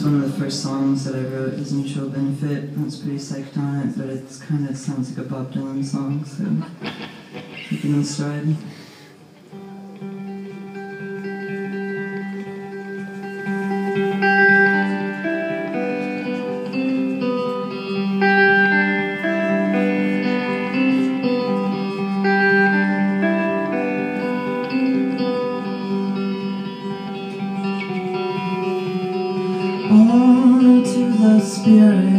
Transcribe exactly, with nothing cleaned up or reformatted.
one of the first songs that I wrote is Mutual Benefit. I was pretty psyched on it, but it kind of sounds like a Bob Dylan song, so take it in stride. Born into the spirit